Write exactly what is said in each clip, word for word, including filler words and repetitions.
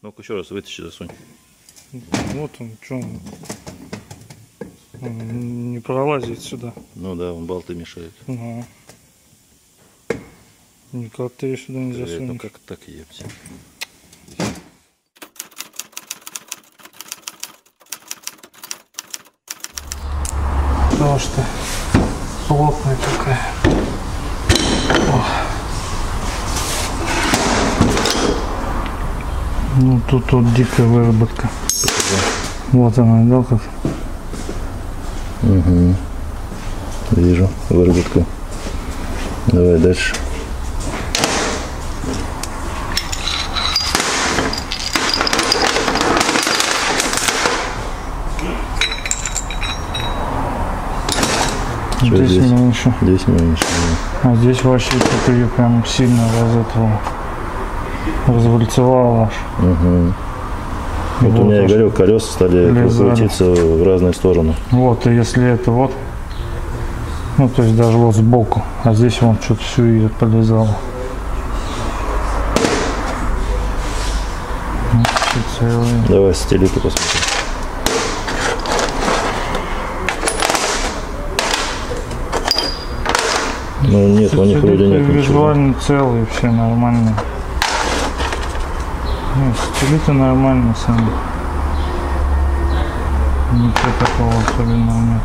Ну-ка еще раз вытащи, засунь. Вот он, что он? Он не пролазит сюда. Ну да, он болты мешает. Ага. Никак ты ее сюда не засунешь. Ну как так, епти. Потому что плотная такая. О. Ну тут вот дикая выработка. Вот она, да, как? Угу. Вижу выработку. Давай дальше. Здесь, здесь меньше. Здесь меньше. Да. А здесь вообще тут ее прям сильно раз этого развальцевало аж. Угу. Вот, вот у меня, я говорю, колеса стали крутиться в разные стороны. Вот, и если это вот, ну то есть даже вот сбоку, а здесь вон что-то все ее подлезало. Давай сателлиты посмотрим. Ну нет, у них вроде нет ничего. Визуально целые, все нормально. Нет, сателлиты нормальные сами. Ничего такого особенного нет.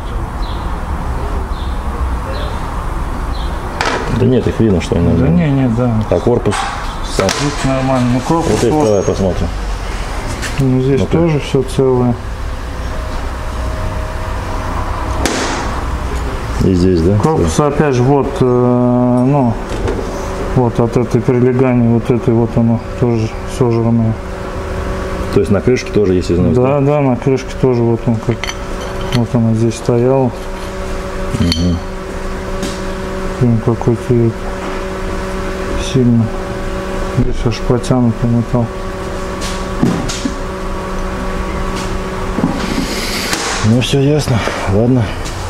Да нет, их видно, что они. Да не, не, да. А корпус сам. Здесь нормально. Ну корпус. Вот это давай посмотрим. Ну здесь ну, тоже ты... все целое. И здесь, да? Корпус да. Опять же вот, э, ну, вот от этой прилегания, вот этой вот оно тоже сожранное. То есть на крышке тоже есть износ? Да, да, на крышке тоже вот он как, вот она здесь стояла. Угу. Прям какой-то сильно. Здесь аж потянутый металл. Ну все ясно, ладно.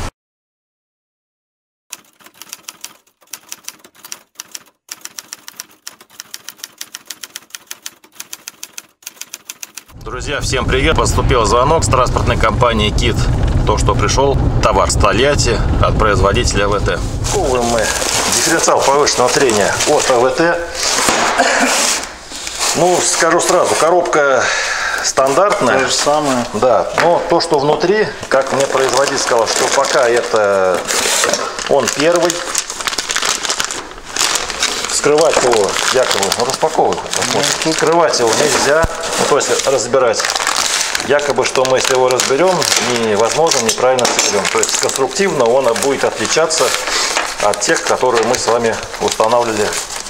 Друзья, всем привет! Поступил звонок с транспортной компании Кит. То, что пришел товар с Тольятти от производителя ВТ. Ковываем мы дифференциал повышенного трения от ВТ. Ну, скажу сразу, коробка стандартная. То же самое. Да, но то, что внутри, как мне производитель сказал, что пока это он первый. Скрывать его якобы, ну распаковывай, посмотрим. Скрывать его нельзя, ну, то есть разбирать. Якобы, что мы, если его разберем, невозможно неправильно соберем. То есть конструктивно он будет отличаться от тех, которые мы с вами устанавливали.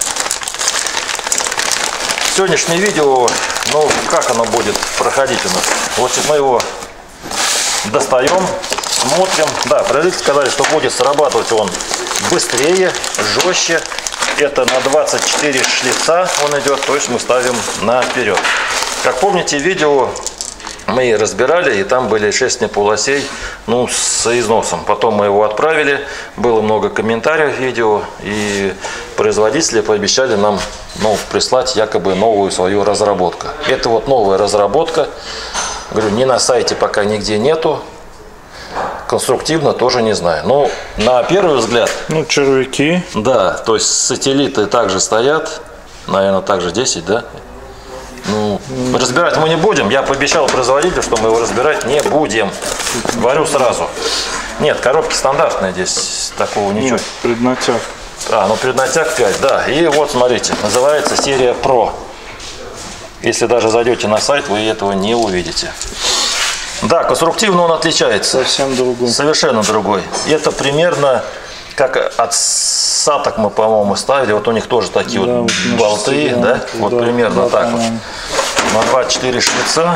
Сегодняшнее видео, ну как оно будет проходить у нас? Вот мы его достаем, смотрим. Да, производители сказали, что будет срабатывать он быстрее, жестче. Это на двадцать четыре шлица он идет, то есть мы ставим наперед. Как помните, видео мы разбирали, и там были шесть полосей, ну, с износом. Потом мы его отправили, было много комментариев в видео, и производители пообещали нам, ну, прислать якобы новую свою разработку. Это вот новая разработка, говорю, ни на сайте пока нигде нету. Конструктивно тоже не знаю. Но на первый взгляд... Ну, червяки. Да, то есть сателлиты также стоят. Наверное, также десять, да? Ну, mm. разбирать мы не будем. Я пообещал производителю, что мы его разбирать не будем. Говорю сразу. Нет, коробки стандартные здесь. Такого ничего. Нет, преднатяг. А, ну преднатяг пять, да. И вот, смотрите, называется серия Pro. Если даже зайдете на сайт, вы этого не увидите. Да, конструктивно он отличается. Совсем другой. Совершенно другой. Это примерно как от саток мы, по-моему, ставили. Вот у них тоже такие да, вот болты, да? да? Вот да, примерно да, так вот. На двадцать четыре шлица.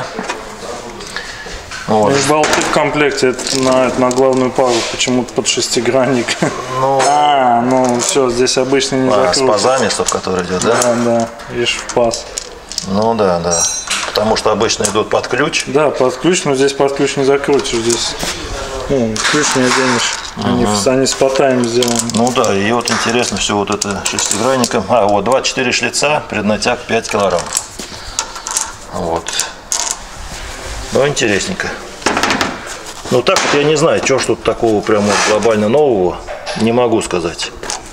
Вот. И болты в комплекте это на, это на главную пару почему-то под шестигранник. Ну, а, ну все, здесь обычно не а, закрутится. С пазами, стоп, который идет, да? Да, да, видишь, в паз. Ну да, да. Потому что обычно идут под ключ. Да, под ключ, но здесь под ключ не закрутишь. Здесь ну, ключ не оденешь. Ага. Они, они с потами сделаны. Ну да, и вот интересно все вот это шестигранником. А, вот двадцать четыре шлица, преднатяг пять килограмм. Вот. Ну, интересненько. Ну, так вот я не знаю, что ж тут такого прямо глобально нового. Не могу сказать.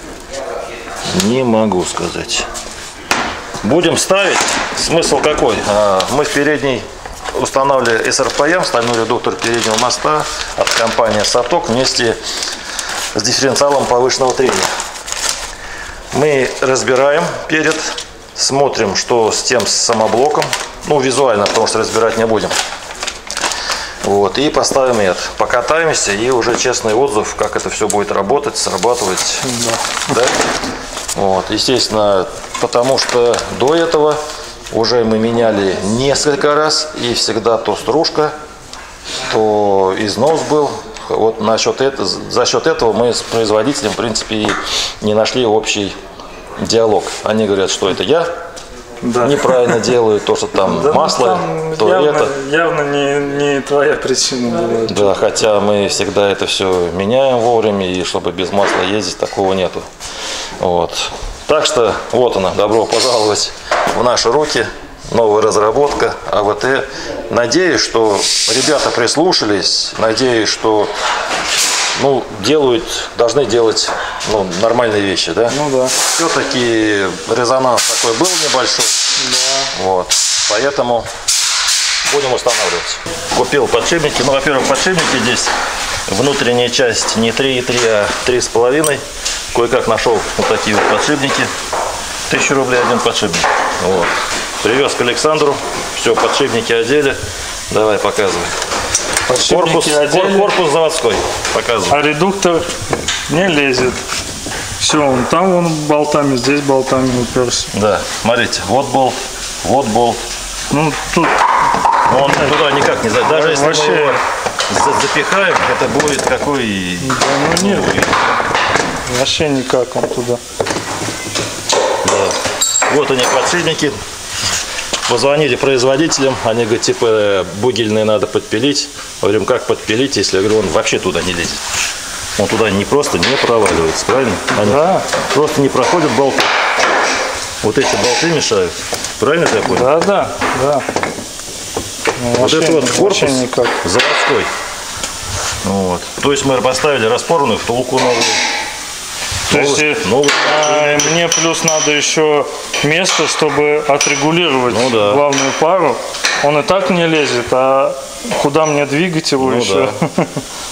Не могу сказать. Будем ставить. Смысл какой? Мы в передней устанавливали эс эр пэ эм, стальной редуктор переднего моста от компании Саток вместе с дифференциалом повышенного трения. Мы разбираем перед, смотрим, что с тем самоблоком. Ну, визуально, потому что разбирать не будем. Вот, и поставим это. Покатаемся, и уже честный отзыв, как это все будет работать, срабатывать. Да. Да? Вот, естественно, потому что до этого уже мы меняли несколько раз, и всегда то стружка, то износ был. Вот насчет этого, за счет этого мы с производителем, в принципе, и не нашли общий диалог. Они говорят, что это я. Да. Неправильно делаю, то, что там да, масло, там то явно, это. Явно не, не твоя причина была. Да, хотя мы всегда это все меняем вовремя, и чтобы без масла ездить, такого нету. Вот. Так что вот она, добро пожаловать в наши руки. Новая разработка а вэ тэ. Надеюсь, что ребята прислушались, надеюсь, что ну, делают, должны делать ну, нормальные вещи, да? Ну да. Все-таки резонанс такой был небольшой. Да. Вот. Поэтому будем устанавливать. Купил подшипники. Ну, во-первых, подшипники здесь внутренняя часть не три и три, а три с половиной. Кое-как нашел вот такие вот подшипники. Тысячу рублей один подшипник. Вот. Привез к Александру. Все, подшипники одели. Давай, показывай. Корпус, одели, корпус заводской. Показывай. А редуктор не лезет. Все, он там он болтами, здесь болтами уперся. Да, смотрите, вот болт, вот болт. Ну, тут... Он туда никак не зайдет. Даже если вообще... мы его запихаем, это будет какой... Да, ну нет. Ну, вообще никак он туда. Да. Вот они, подшипники. Позвонили производителям, они говорят, типа, бугельные надо подпилить. Говорим, как подпилить, если, я говорю, он вообще туда не лезет. Он туда не просто не проваливается, правильно? Они да. Просто не проходят болты. Вот эти болты мешают. Правильно я понял? Да, да, да. Ну, вот вообще, это вот корпус никак. заводской. Вот. То есть мы поставили распорную втулку новую. То есть новый, а, мне плюс надо еще место, чтобы отрегулировать ну, да. главную пару. Он и так не лезет, а куда мне двигать его ну, еще? Да.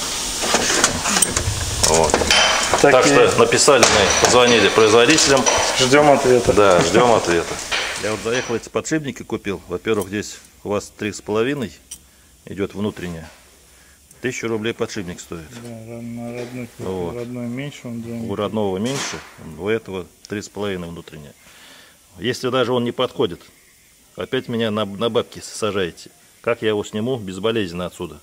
Вот. Так, так и... что написали мы, позвонили производителям. Ждем ответа. Да, ждем ответа. Я вот заехал, эти подшипники купил. Во-первых, здесь у вас три с половиной идет внутренняя. Тысячу рублей подшипник стоит. Да, на родной, вот. родной меньше. Он у родного меньше, у этого три с половиной внутренняя. Если даже он не подходит, опять меня на, на бабки сажаете. Как я его сниму безболезненно отсюда?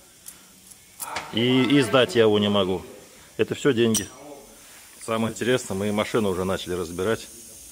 И, и сдать я его не могу. Это все деньги. Самое интересное, мы машину уже начали разбирать.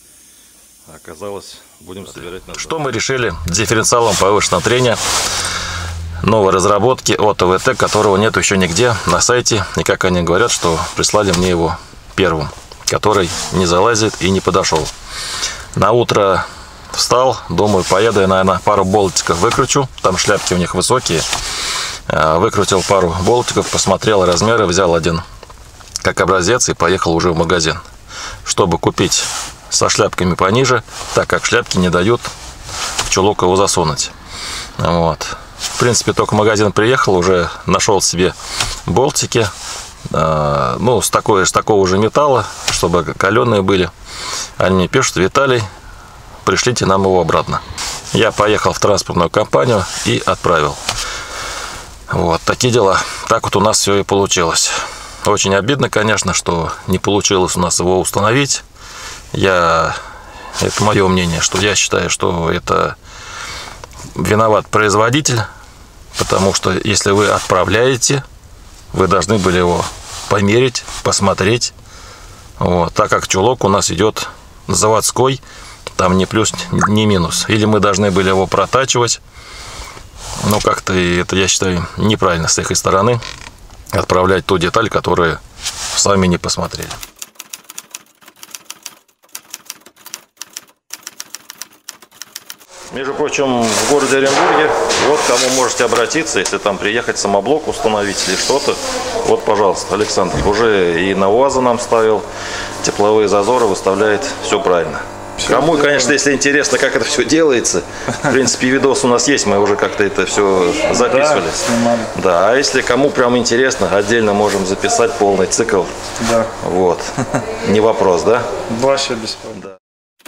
Оказалось, будем собирать назад. Что мы решили с дифференциалом повышенного трения новой разработки от а вэ тэ, которого нет еще нигде на сайте. И как они говорят, что прислали мне его первым, который не залазит и не подошел. На утро встал, думаю, поеду я, наверное, пару болтиков выкручу. Там шляпки у них высокие. Выкрутил пару болтиков, посмотрел размеры, взял один как образец и поехал уже в магазин, чтобы купить со шляпками пониже, так как шляпки не дают в чулок его засунуть. Вот. В принципе, только в магазин приехал, уже нашел себе болтики, э, ну, с, такой, с такого же металла, чтобы каленые были. Они мне пишут: Виталий, пришлите нам его обратно. Я поехал в транспортную компанию и отправил. Вот, такие дела. Так вот у нас все и получилось. Очень обидно, конечно, что не получилось у нас его установить. Я, это мое мнение, что я считаю, что это виноват производитель, потому что если вы отправляете, вы должны были его померить, посмотреть. Вот, так как чулок у нас идет заводской, там ни плюс, ни минус. Или мы должны были его протачивать. Но как-то это, я считаю, неправильно с их стороны отправлять ту деталь, которую сами не посмотрели. Между прочим, в городе Оренбурге, вот кому можете обратиться, если там приехать самоблок установить или что-то. Вот, пожалуйста, Александр уже и на УАЗы нам ставил, тепловые зазоры выставляет, все правильно. Все кому, делаем. Конечно, если интересно, как это все делается, в принципе, видос у нас есть, мы уже как-то это все записывали. Да, да, а если кому прям интересно, отдельно можем записать полный цикл. Да. Вот. Не вопрос, да? Вообще бесплатно. Да.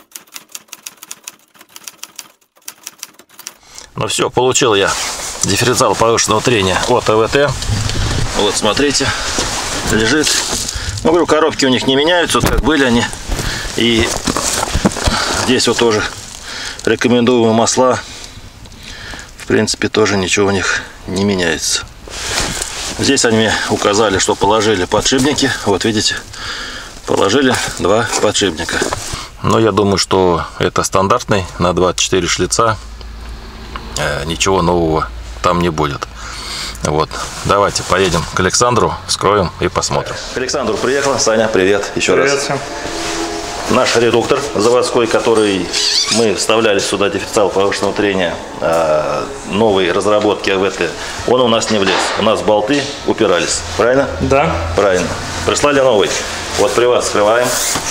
Ну все, получил я дифференциал повышенного трения от АВТ. Вот, смотрите, лежит. Ну, говорю, коробки у них не меняются, вот как были они. И здесь вот тоже рекомендуемые масла. В принципе, тоже ничего у них не меняется. Здесь они мне указали, что положили подшипники. Вот, видите, положили два подшипника. Но я думаю, что это стандартный на двадцать четыре шлица. Ничего нового там не будет. Вот, давайте поедем к Александру, вскроем и посмотрим. К Александру приехала. Саня, привет еще привет раз. Всем. Наш редуктор заводской, который мы вставляли сюда, дифференциал повышенного трения, новые разработки АВТ, он у нас не влез. У нас болты упирались. Правильно? Да. Правильно. Прислали новый. Вот при вас скрываем.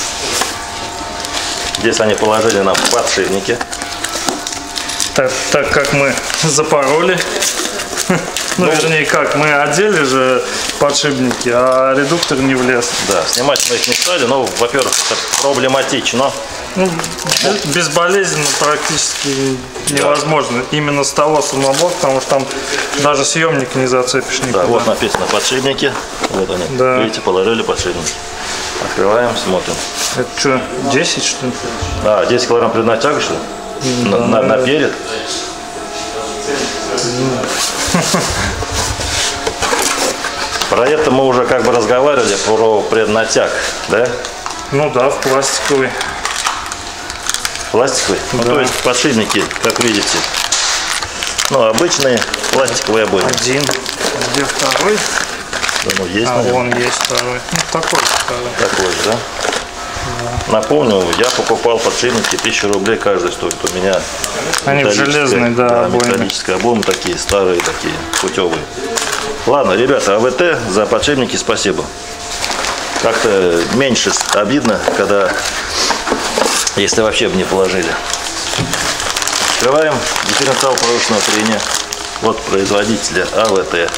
Здесь они положили нам подшипники. Так, так как мы запороли, ну, ну вернее как, мы одели же подшипники, а редуктор не влез. Да, снимать мы их не стали, но, во-первых, это проблематично. Ну, безболезненно практически невозможно. Да. Именно с того самоблока, потому что там даже съемник не зацепишь никуда. Да, вот написано подшипники, вот они, да. Видите, положили подшипники. Открываем, смотрим. Это что, десять что ли? А, десять килограмм преднатяга, что ли? На, да, на, наперед. Про это мы уже как бы разговаривали, про преднатяг, да? Ну да, в пластиковый. Пластиковый? Да. Ну, то есть подшипники, как видите, ну, обычные пластиковые обои. Один. Где второй? Да, ну, есть, а, наверное. вон есть второй. Ну, такой второй. Такой же, да? Да. Напомню, я покупал подшипники, тысячу рублей каждый стоит. У меня они железные, да, да, металлические обоймы такие, старые такие, путевые. Ладно, ребята, АВТ за подшипники спасибо. Как-то меньше обидно, когда, если вообще бы не положили. Открываем дифференциал повышенного трения от производителя АВТ.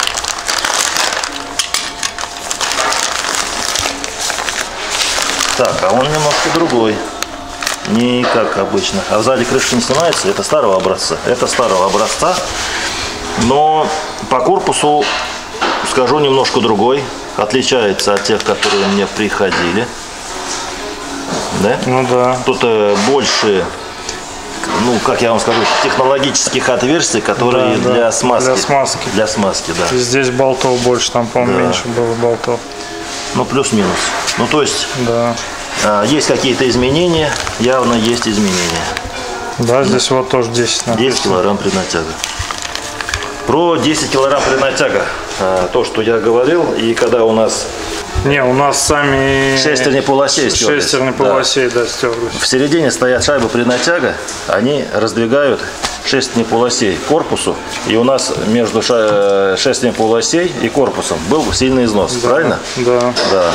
Так, а он немножко другой, не как обычно. А сзади крышка не снимается, это старого образца. Это старого образца, но по корпусу, скажу, немножко другой. Отличается от тех, которые мне приходили. Да? Ну да. Тут э, больше, ну, как я вам скажу, технологических отверстий, которые да, для, да. Смазки, для смазки. Для смазки, да. И здесь болтов больше, там, по-моему, да. меньше было болтов. Ну, плюс-минус. Ну, то есть, да. а, есть какие-то изменения, явно есть изменения. Да, здесь да. вот тоже десять написано. десять килограмм преднатяга. Про десять килограмм преднатяга, а, то, что я говорил, и когда у нас... Не, у нас сами... Шестерни полосей стерлись. Шестерни полосей, да, да стерлись. В середине стоят шайбы преднатяга, они раздвигают шестерни полосей к корпусу, и у нас между шестерни полосей и корпусом был сильный износ, да, правильно? Да. Да.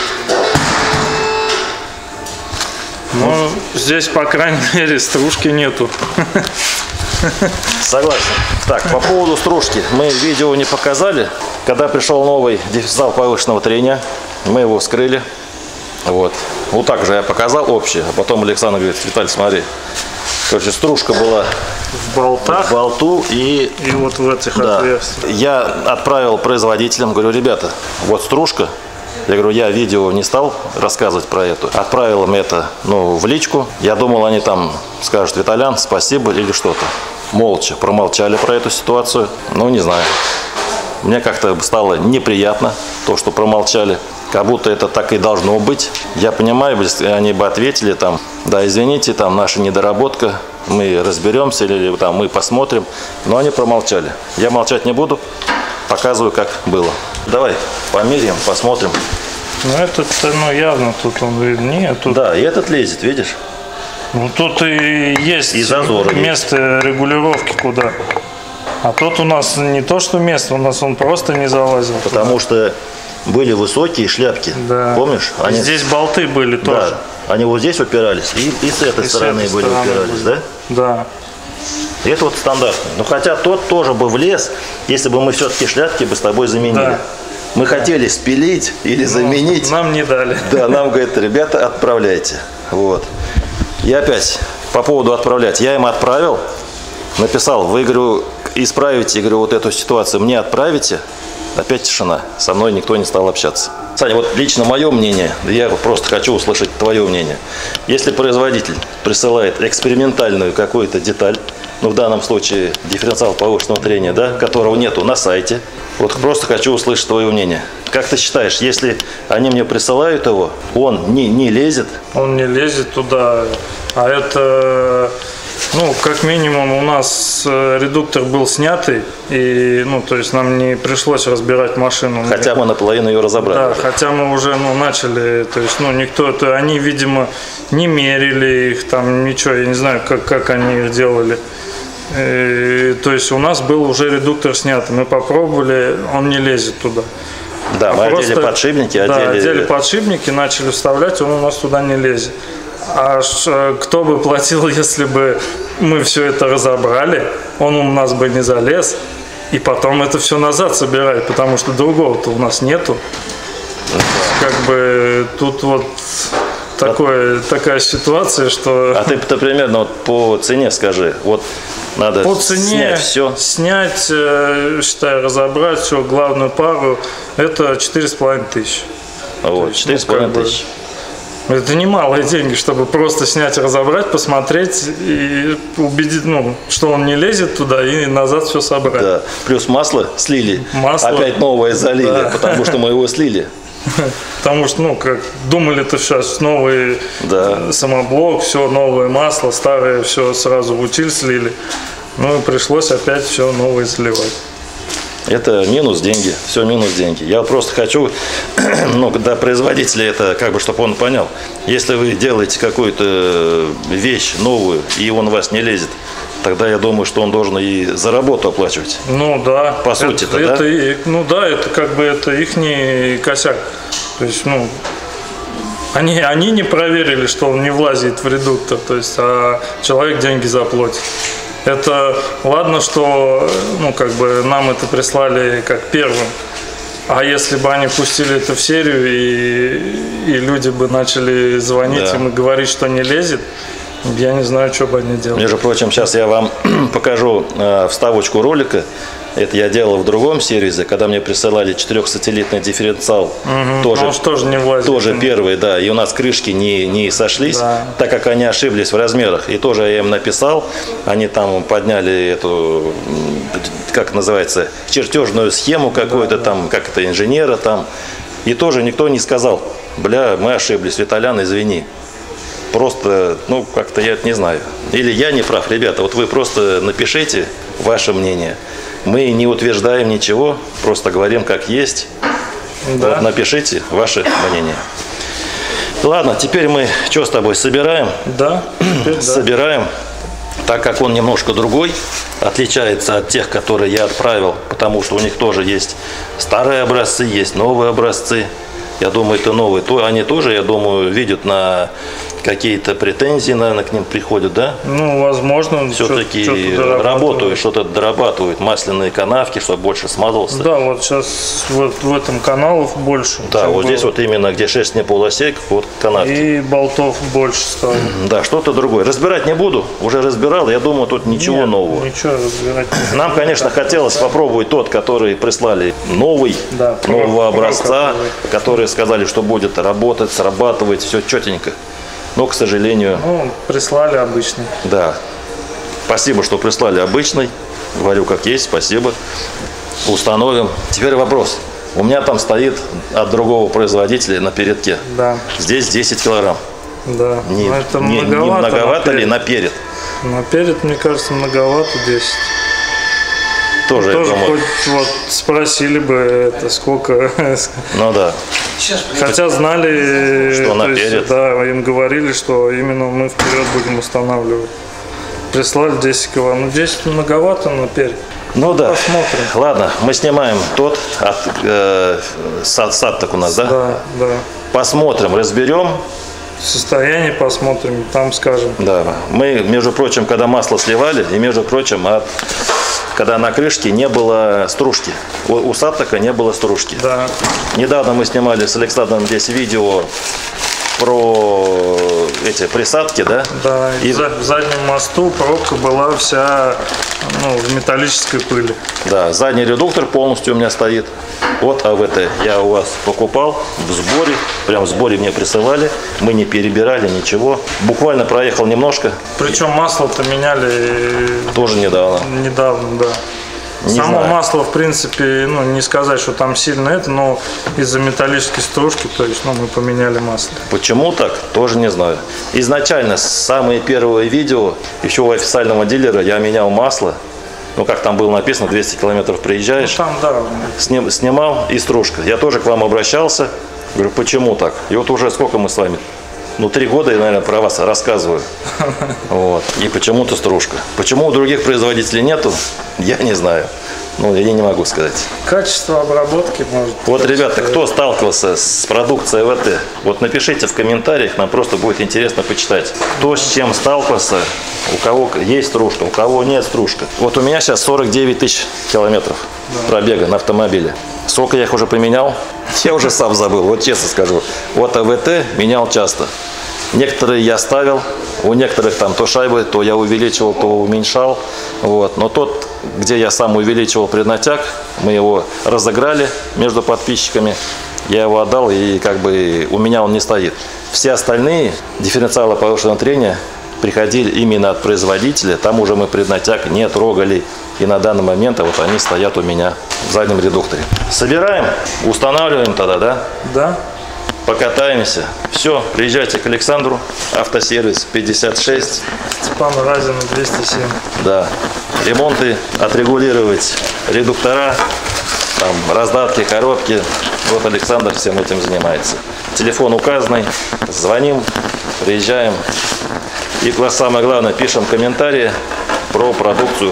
Ну, ну, здесь, по крайней мере, стружки нету. Согласен. Так, по поводу стружки. Мы видео не показали. Когда пришел новый дифференциал повышенного трения, мы его вскрыли. Вот. Вот так же я показал общее. А потом Александр говорит: Виталий, смотри. Короче, стружка была в болтах, в болту и, и вот в этих да, отверстиях. Я отправил производителям, говорю: ребята, вот стружка. Я говорю, я видео не стал рассказывать про это. Отправил им это, ну, в личку. Я думал, они там скажут: Виталян, спасибо или что-то. Молча промолчали про эту ситуацию. Ну, не знаю. Мне как-то стало неприятно то, что промолчали. Как будто это так и должно быть. Я понимаю, если они бы ответили там: да, извините, там наша недоработка, мы разберемся или там мы посмотрим. Но они промолчали. Я молчать не буду. Показываю, как было. Давай померяем, посмотрим. Ну этот, ну явно тут он виднее. Тут... Да, и этот лезет, видишь? Ну тут и есть и зазоры место есть. Регулировки куда. А тут у нас не то, что место, у нас он просто не залазил. Потому туда. Что были высокие шляпки, да. Помнишь? Они... Здесь болты были тоже. Да. Они вот здесь упирались, и, и с этой и стороны с этой были стороны упирались, были. Да? Да. И это вот стандартно. Но хотя тот тоже бы влез, если бы мы все-таки шляпки бы с тобой заменили. Да. Мы да. хотели спилить или ну, заменить. Нам не дали. Да, нам говорят, ребята, отправляйте. Вот. И опять, по поводу отправлять. Я им отправил, написал, вы, говорю, исправите, говорю, вот эту ситуацию, мне отправите. Опять тишина. Со мной никто не стал общаться. Саня, вот лично мое мнение, я просто хочу услышать твое мнение. Если производитель присылает экспериментальную какую-то деталь, ну в данном случае дифференциал повышенного трения, да, которого нету на сайте, вот просто хочу услышать твое мнение. Как ты считаешь, если они мне присылают его, он не, не лезет? Он не лезет туда, а это... Ну, как минимум у нас редуктор был снятый, и, ну, то есть нам не пришлось разбирать машину. Хотя мы наполовину ее разобрали. Да, хотя мы уже, ну, начали, то есть, ну, никто, это, они, видимо, не мерили их, там, ничего, я не знаю, как, как они их делали. И, то есть у нас был уже редуктор снятый, мы попробовали, он не лезет туда. Да, а мы просто, одели подшипники, одели... Да, одели подшипники, начали вставлять, он у нас туда не лезет. А кто бы платил, если бы мы все это разобрали, он у нас бы не залез, и потом это все назад собирать, потому что другого-то у нас нету. Как бы тут вот такое, такая ситуация, что... А ты, ты примерно вот по цене скажи, вот надо по цене снять все. Снять, считай, разобрать все, главную пару, это четыре с половиной тысячи. Вот, четыре с половиной тысячи. Это немалые деньги, чтобы просто снять, разобрать, посмотреть и убедить, ну, что он не лезет туда и назад все собрать. Да. Плюс масло слили, масло. Опять новое залили, да. Потому что мы его слили. Потому что, ну, как думали, то сейчас новый да. самоблок, все новое масло, старое все сразу в утиль слили. Ну и пришлось опять все новое сливать. Это минус деньги, все минус деньги. Я просто хочу, ну, до производителя это, как бы, чтобы он понял, если вы делаете какую-то вещь новую, и он у вас не лезет, тогда я думаю, что он должен и за работу оплачивать. Ну да. По сути-то, это, да? И, ну да, это как бы это ихний косяк. То есть, ну, они, они не проверили, что он не влазит в редуктор, то есть, а человек деньги заплатит. Это ладно, что, ну, как бы нам это прислали как первым. А если бы они пустили это в серию, и, и люди бы начали звонить да. им и говорить, что не лезет, я не знаю, что бы они делали. Между прочим, сейчас я вам покажу э, вставочку ролика. Это я делал в другом сервисе, когда мне присылали четырехсателлитный дифференциал. Угу. Тоже, тоже не влазит. Тоже первый, да. И у нас крышки не, не сошлись, да. так как они ошиблись в размерах. И тоже я им написал. Они там подняли эту, как называется, чертежную схему какую-то да, там, да. как это, инженера там. И тоже никто не сказал, бля, мы ошиблись, Виталян, извини. Просто, ну, как-то я это не знаю. Или я не прав, ребята, вот вы просто напишите ваше мнение. Мы не утверждаем ничего, просто говорим как есть. Да. Вот напишите ваше мнение. Ладно, теперь мы что с тобой собираем? Да. Собираем. Так как он немножко другой, отличается от тех, которые я отправил, потому что у них тоже есть старые образцы, есть новые образцы. Я думаю, это новые. То они тоже, я думаю, видят на какие-то претензии, наверное, к ним приходят, да? Ну, возможно. Все-таки работают, что-то дорабатывают, масляные канавки, чтобы больше смазался. Да, вот сейчас вот в этом каналов больше. Да, вот было. Здесь вот именно, где шесть полосек, вот канавки. И болтов больше стало. Да, что-то другое. Разбирать не буду, уже разбирал, я думаю, тут ничего Нет, нового. Ничего разбирать не буду. Нам, конечно, хотелось попробовать тот, который прислали новый, да, нового образца, который сказали, что будет работать, срабатывать, все четенько. Но, к сожалению... Ну, прислали обычный. Да. Спасибо, что прислали обычный. Говорю, как есть, спасибо. Установим. Теперь вопрос. У меня там стоит от другого производителя на передке. Да. Здесь десять килограмм. Да. Не, это не, многовато, не многовато ли на перед? На перед, мне кажется, многовато десять. Тоже, Тоже я думаю. Хоть вот спросили бы это сколько. Ну да. Хотя знали, что то наперед. есть, да, им говорили, что именно мы вперед будем устанавливать. Прислали десять килограмм. Ну, десять многовато наперед. Ну да. Посмотрим. Ладно, мы снимаем тот от э, сад, сад так у нас, да? Да, да. Посмотрим, разберем. Состояние посмотрим, там скажем. Да. Мы, между прочим, когда масло сливали, и между прочим, от, когда на крышке не было стружки. У, у Саттека не было стружки. Да. Недавно мы снимали с Александром здесь видео про эти присадки, да? Да, и в заднем мосту пробка была вся, ну, в металлической пыли. Да, задний редуктор полностью у меня стоит. Вот АВТ я у вас покупал в сборе, прям в сборе мне присылали, мы не перебирали ничего, буквально проехал немножко. Причем масло-то меняли тоже недавно. Недавно, да. Не Само знаю. масло, в принципе, ну, не сказать, что там сильно это, но из-за металлической стружки, то есть, ну, мы поменяли масло. Почему так, тоже не знаю. Изначально, самые первые видео, еще у официального дилера я менял масло. Ну, как там было написано, двести километров приезжаешь, Ну, там, да. Сним, снимал и стружка. Я тоже к вам обращался, говорю, почему так? И вот уже сколько мы с вами? Ну, три года я, наверное, про вас рассказываю. Вот. И почему-то стружка. Почему у других производителей нету, я не знаю. Ну, я не могу сказать. Качество обработки может... Вот, ребята, кто сталкивался с продукцией АВТ, вот напишите в комментариях, нам просто будет интересно почитать. Кто с чем сталкивался, у кого есть стружка, у кого нет стружка. Вот у меня сейчас сорок девять тысяч километров да. пробега на автомобиле. Сколько я их уже поменял? Я уже сам забыл, вот честно скажу. Вот АВТ менял часто. Некоторые я ставил, у некоторых там то шайбы, то я увеличивал, то уменьшал. Вот. Но тот, где я сам увеличивал преднатяг, мы его разыграли между подписчиками. Я его отдал, и как бы у меня он не стоит. Все остальные дифференциалы повышенного трения приходили именно от производителя. Там уже мы преднатяг не трогали. И на данный момент вот они стоят у меня в заднем редукторе. Собираем, устанавливаем тогда, да? Да. Покатаемся. Все, приезжайте к Александру. Автосервис пятьдесят шесть. Степан Разин двести семь. Да. Ремонты, отрегулировать редуктора, там, раздатки, коробки. Вот Александр всем этим занимается. Телефон указанный. Звоним, приезжаем. И самое главное, пишем комментарии про продукцию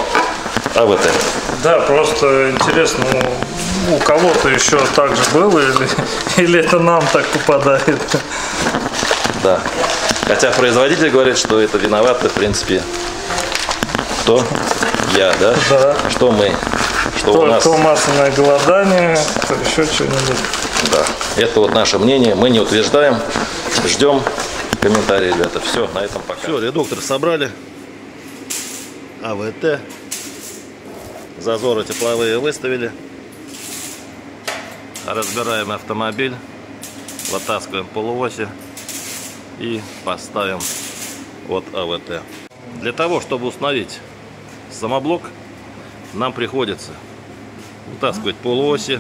АВТ. Да, просто интересно, у кого-то еще так же было, или, или это нам так попадает? Да. Хотя производитель говорит, что это виноваты, в принципе, кто? Я, да? Да. Что мы? Что то, у нас? То масляное голодание, то еще что-нибудь. Да. Это вот наше мнение, мы не утверждаем, ждем комментарии, ребята. Все, на этом пока. Все, редуктор собрали. АВТ. Зазоры тепловые выставили. Разбираем автомобиль. Вытаскиваем полуоси. И поставим от АВТ. Для того, чтобы установить самоблок, нам приходится вытаскивать полуоси.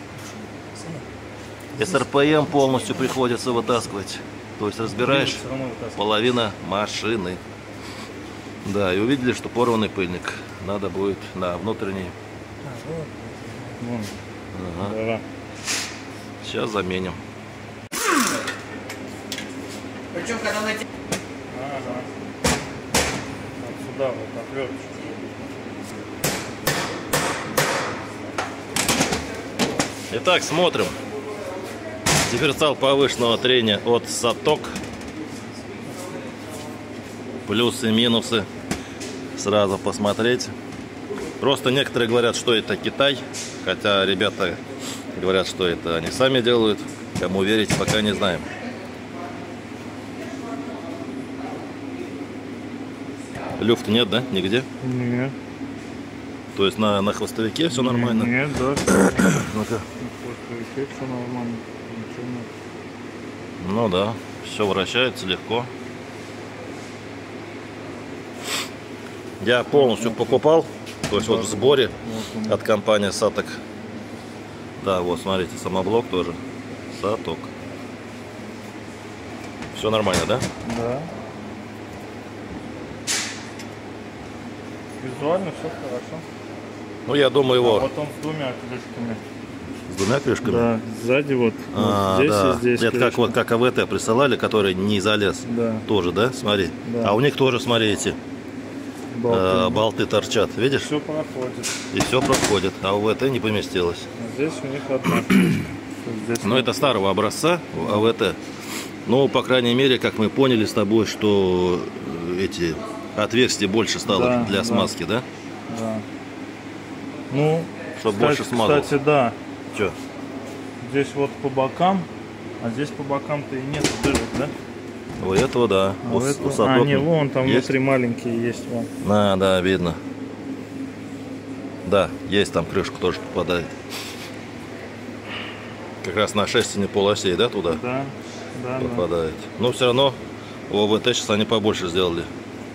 СРПМ полностью приходится вытаскивать. То есть разбираешь половина машины. Да, и увидели, что порванный пыльник. Надо будет на внутренний. Ага. Сейчас заменим. Причем, когда найти... Ага. Вот сюда вот отверточку. Итак, смотрим. Дифференциал повышенного трения от Саттек. Плюсы и минусы. Сразу посмотреть. Просто некоторые говорят, что это Китай. Хотя ребята говорят, что это они сами делают. Кому верить, пока не знаем. Люфта нет, да? Нигде? Нет. То есть на, на хвостовике все нормально? Нет, да. Ну-ка. Хвостовике все нормально. Ничего нет. Ну да, все вращается легко. Я полностью покупал, то есть вот в сборе от компании Саттек. Да, вот смотрите, самоблок тоже Саттек. Все нормально, да? Да. Визуально все хорошо. Ну я думаю А его вот он с двумя крышками. с двумя крышками? Да, сзади вот, А, вот здесь да. и здесь Это крышка. как вот как АВТ присылали, который не залез. Да. Тоже, да? Смотри. Да. А у них тоже, смотри, эти Болты. э, болты торчат. Видишь? Все проходит. И все проходит. А у АВТ не поместилось. А здесь у них одна крышка. Здесь Но это старого образца АВТ. Ну, по крайней мере, как мы поняли с тобой, что эти отверстия больше стало Да, для да. смазки, да? Да. Ну, Чтоб кстати, больше смазал. кстати, да. Че? Здесь вот по бокам, а здесь по бокам-то и нет дырок, да? У этого, да. А, У, у этого- у Сатоки а, не, вон там есть? внутри маленькие есть. Вон. А, да, видно. Да, есть там крышка тоже попадает. Как раз на шестерне полосей, да, туда Да, да, да. попадает. Но все равно у АВТ сейчас они побольше сделали.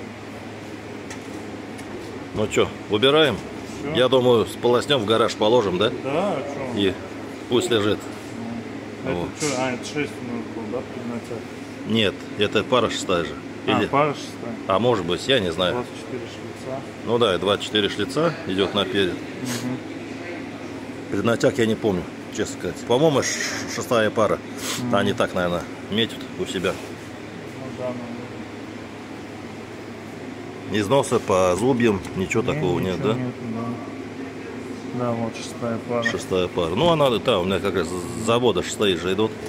Ну что, убираем? Всё. Я думаю, сполоснем, в гараж положим, да? Да, а что? И пусть лежит. Это Вот. что? А, это шесть минут был, да, преднатяг? Нет, это пара шестая же. Или... А, пара шестая. А может быть, я не знаю. двадцать четыре шлица. Ну да, и двадцать четыре шлица идет наперед. Преднатяг я не помню, честно сказать. По-моему, ш- шестая пара. Они так, наверное, метят у себя. Ну да, ну, Износа по зубьям, ничего такого нет, ничего да? нету, да? Да, вот шестая пара. Шестая пара. Ну, она, да, у меня как раз с завода шестые же идут.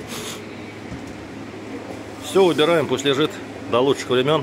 Все, убираем, пусть лежит до лучших времен.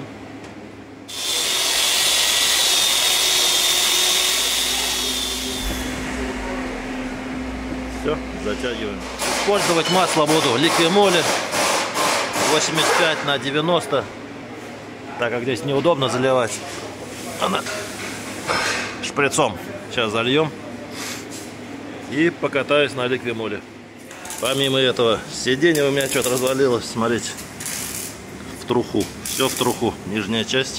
Все, затягиваем. Использовать масло буду ликвимоли восемьдесят пять на девяносто, так как здесь неудобно заливать. Она шприцом. Сейчас зальем и покатаюсь на ликвимоле. Помимо этого, сиденье у меня что-то развалилось, смотрите, в труху. Все в труху, нижняя часть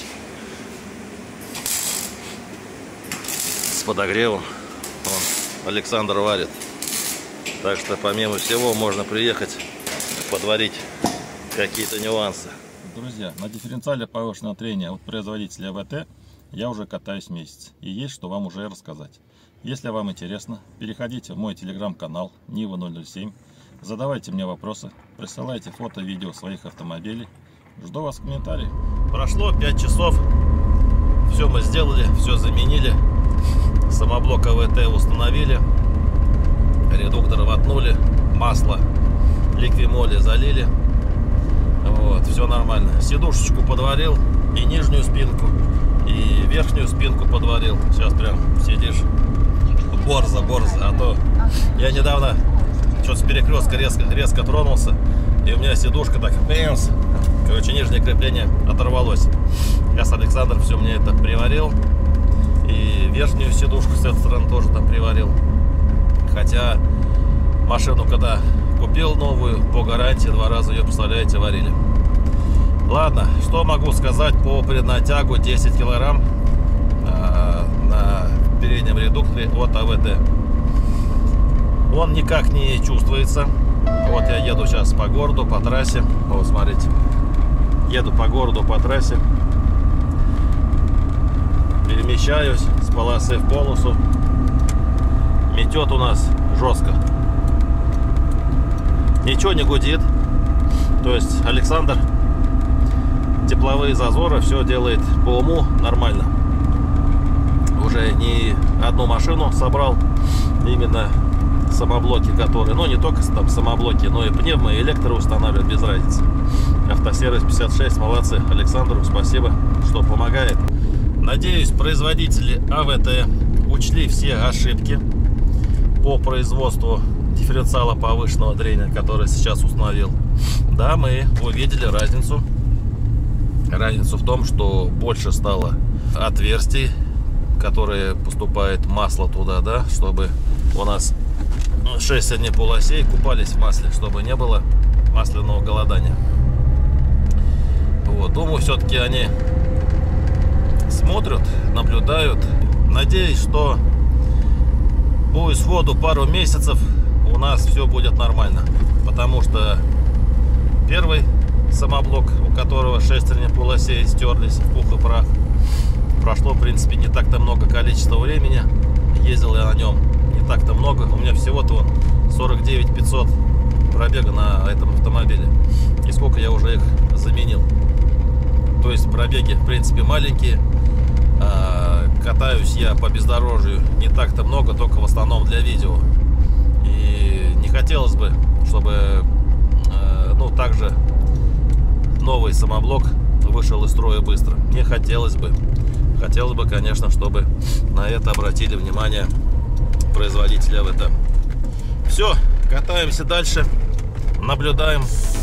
с подогревом. Вон, Александр варит. Так что помимо всего можно приехать подварить какие-то нюансы. Друзья, на дифференциале повышенного трения от производителя АВТ я уже катаюсь месяц, и есть что вам уже рассказать. Если вам интересно, переходите в мой телеграм-канал Нива ноль ноль семь, задавайте мне вопросы, присылайте фото, видео своих автомобилей. Жду вас в комментариях. Прошло пять часов, все мы сделали, все заменили, самоблок АВТ установили, редуктор воткнули, масло ликвимоли залили. Вот, все нормально. Сидушечку подварил, и нижнюю спинку, и верхнюю спинку подварил. Сейчас прям сидишь борзо, борзо. А то я недавно что-то с перекрестка резко, резко тронулся, и у меня сидушка так, пэмс, короче, нижнее крепление оторвалось. Сейчас Александр все мне это приварил, и верхнюю сидушку с этой стороны тоже там приварил. Хотя машину, когда купил новую, по гарантии два раза ее, представляете, варили. Ладно, что могу сказать по преднатягу десять килограмм э, на переднем редукторе от АВТ. Он никак не чувствуется. Вот я еду сейчас по городу, по трассе. Вот, смотрите. Еду по городу, по трассе. Перемещаюсь с полосы в полосу. Метет у нас жестко. Ничего не гудит. То есть Александр тепловые зазоры все делает по уму нормально. Уже не одну машину собрал, именно самоблоки, которые, ну не только там самоблоки, но и пневмо, и электро устанавливают, без разницы. Автосервис пятьдесят шесть, молодцы. Александру спасибо, что помогает. Надеюсь, производители АВТ учли все ошибки по производству дифференциала повышенного трения, который сейчас установил. Да, мы увидели разницу. Разницу в том, что больше стало отверстий, которые поступает масло туда, да, чтобы у нас шестерни полосей купались в масле, чтобы не было масляного голодания. Вот, думаю, все-таки они смотрят, наблюдают. Надеюсь, что по исходу пару месяцев у нас все будет нормально, потому что первый самоблок, у которого шестерни полосей стерлись в пух и прах, прошло, в принципе, не так-то много количества времени. Ездил я на нем не так-то много. У меня всего-то сорок девять тысяч пятьсот пробега на этом автомобиле. И сколько я уже их заменил. То есть пробеги, в принципе, маленькие. Катаюсь я по бездорожью не так-то много, только в основном для видео. И не хотелось бы, чтобы, ну, также новый самоблок вышел из строя быстро. Не хотелось бы. Хотелось бы, конечно, чтобы на это обратили внимание производителя АВТ. Все, катаемся дальше, наблюдаем.